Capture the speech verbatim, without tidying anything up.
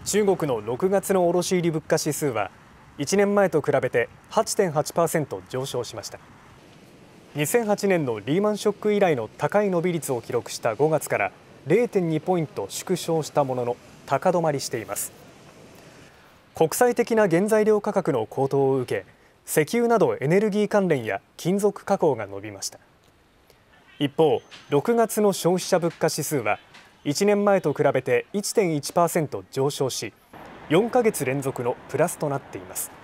中国のろくがつの卸売物価指数はいちねんまえと比べて はちてんはちパーセント 上昇しました。にせんはちねんのリーマンショック以来の高い伸び率を記録したごがつから れいてんにポイント縮小したものの高止まりしています。国際的な原材料価格の高騰を受け、石油などエネルギー関連や金属加工が伸びました。一方、ろくがつの消費者物価指数はいちねんまえと比べて いってんいちパーセント 上昇し、よんかげつ連続のプラスとなっています。